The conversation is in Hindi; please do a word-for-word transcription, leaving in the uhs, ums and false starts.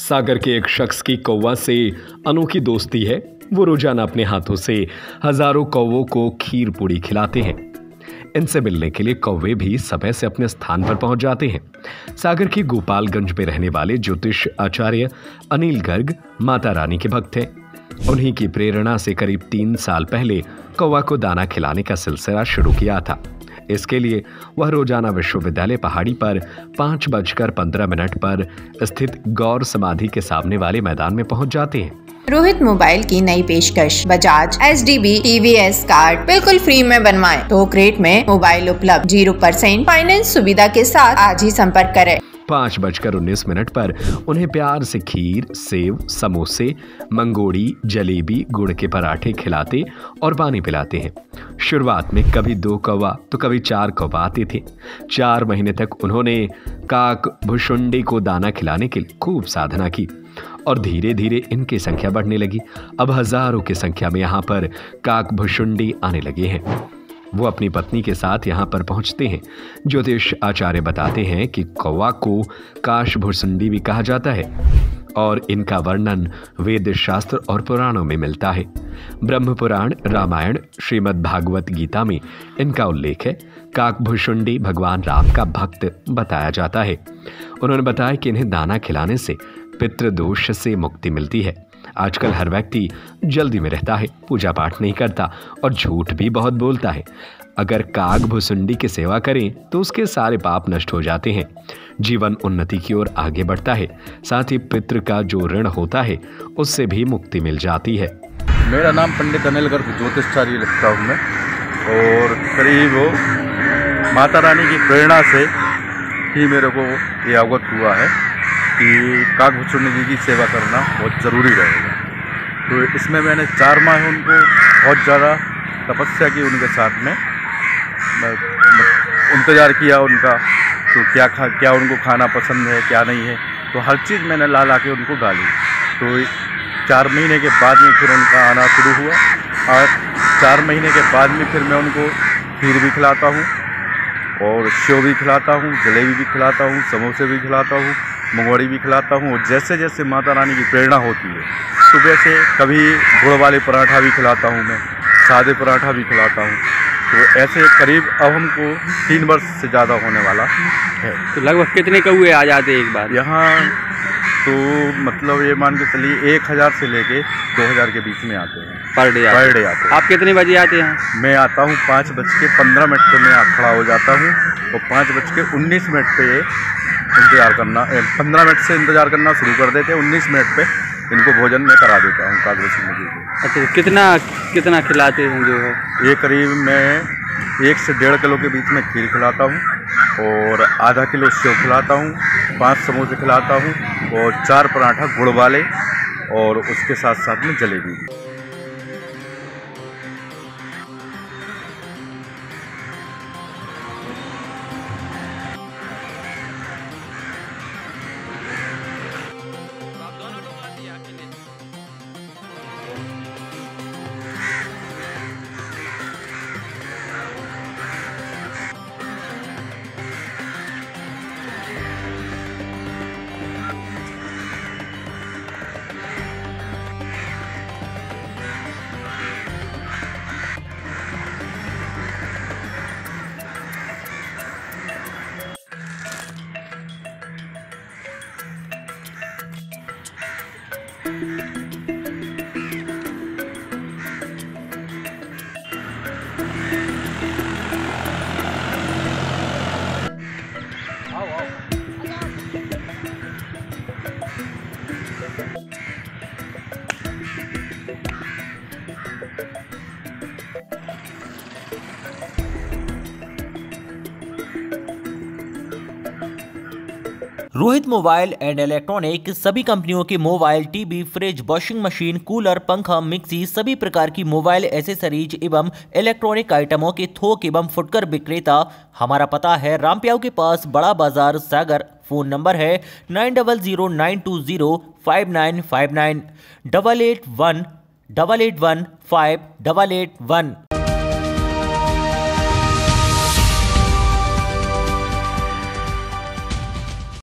सागर के एक शख्स की कौवा से अनोखी दोस्ती है। वो रोजाना अपने हाथों से हजारों कौवों को खीर पूड़ी खिलाते हैं। इनसे मिलने के लिए कौवे भी समय से अपने स्थान पर पहुंच जाते हैं। सागर के गोपालगंज में रहने वाले ज्योतिष आचार्य अनिल गर्ग माता रानी के भक्त हैं। उन्हीं की प्रेरणा से करीब तीन साल पहले कौवा को दाना खिलाने का सिलसिला शुरू किया था। इसके लिए वह रोजाना विश्वविद्यालय पहाड़ी पर पांच बजकर पंद्रह मिनट पर स्थित गौर समाधि के सामने वाले मैदान में पहुंच जाते हैं। रोहित मोबाइल की नई पेशकश, Bajaj H D B T V S card बिल्कुल फ्री में बनवाएं। तो क्रेट में मोबाइल उपलब्ध, जीरो परसेंट फाइनेंस सुविधा के साथ आज ही संपर्क करें। पाँच बजकर उन्नीस मिनट पर उन्हें प्यार से खीर, सेव, समोसे, मंगोड़ी, जलेबी, गुड़ के पराठे खिलाते और पानी पिलाते हैं। शुरुआत में कभी दो कौवा तो कभी चार कौवा आते थे। चार महीने तक उन्होंने काक भुशुंडी को दाना खिलाने के लिए खूब साधना की और धीरे धीरे इनकी संख्या बढ़ने लगी। अब हजारों की संख्या में यहाँ पर काक भुशुंडी आने लगे हैं। वो अपनी पत्नी के साथ यहाँ पर पहुँचते हैं। ज्योतिष आचार्य बताते हैं कि कौवा को काश भुसुंडी भी कहा जाता है और इनका वर्णन वेद शास्त्र और पुराणों में मिलता है। ब्रह्म पुराण, रामायण, श्रीमद् भागवत गीता में इनका उल्लेख है। काक भुसुंडी भगवान राम का भक्त बताया जाता है। उन्होंने बताया कि इन्हें दाना खिलाने से पितृदोष से मुक्ति मिलती है। आजकल हर व्यक्ति जल्दी में रहता है, पूजा पाठ नहीं करता और झूठ भी बहुत बोलता है। अगर काग भुसुंडी की सेवा करें तो उसके सारे पाप नष्ट हो जाते हैं, जीवन उन्नति की ओर आगे बढ़ता है, साथ ही पितृ का जो ऋण होता है उससे भी मुक्ति मिल जाती है। मेरा नाम पंडित अनिल गर्ग ज्योतिषाचार्य लिखता हूँ मैं, और करीब माता रानी की प्रेरणा से ही मेरे को ये अवगत हुआ है कि काग भुसुंडी जी की सेवा करना बहुत ज़रूरी रहेगा। तो इसमें मैंने चार माह उनको बहुत ज़्यादा तपस्या की, उनके साथ में इंतज़ार किया उनका, तो क्या खा क्या उनको खाना पसंद है क्या नहीं है, तो हर चीज़ मैंने ला ला के उनको डाली। तो चार महीने के बाद में फिर उनका आना शुरू हुआ और चार महीने के बाद में फिर मैं उनको खीर भी खिलाता हूँ और सेव भी खिलाता हूँ, जलेबी भी खिलाता हूँ, समोसे भी खिलाता हूँ, मंगोड़ी भी खिलाता हूँ। और जैसे जैसे माता रानी की प्रेरणा होती है तो वैसे कभी गुड़ वाले पराठा भी खिलाता हूँ मैं, सादे पराठा भी खिलाता हूँ। तो ऐसे करीब अब हमको तीन वर्ष से ज़्यादा होने वाला है। तो लगभग कितने कौवे आ जाते हैं एक बार यहाँ? तो मतलब ये मान के चलिए एक हज़ार से लेके दो हज़ार के बीच में आते हैं पर डे पर डे आते हैं। आप कितने बजे आते हैं? मैं आता हूँ पाँच बज के पंद्रह मिनट पर मैं खड़ा हो जाता हूँ और पाँच बज के उन्नीस मिनट पे इंतज़ार करना, पंद्रह मिनट से इंतज़ार करना शुरू कर देते हैं। उन्नीस मिनट पे इनको भोजन में करा देता हूँ काग भुसुंडी जी को। अच्छा, कितना कितना खिलाते हैं जो है? ये करीब मैं एक से डेढ़ किलो के बीच में खीर खिलाता हूँ और आधा किलो सेव खिलाता हूँ, पाँच समोसे खिलाता हूँ और चार पराठा गुड़ वाले और उसके साथ साथ में jalebi. Rohit mobile and electronic सभी कंपनियों के mobile, TV, fridge, washing machine, cooler, पंखा, मिक्सी, सभी प्रकार की मोबाइल एसेसरीज एवं इलेक्ट्रॉनिक आइटमों के थोक एवं फुटकर विक्रेता। हमारा पता है रामप्याऊ के पास, बड़ा बाजार, सागर। फोन नंबर है nine double zero nine two zero five nine five nine, double eight one double eight one five double eight one.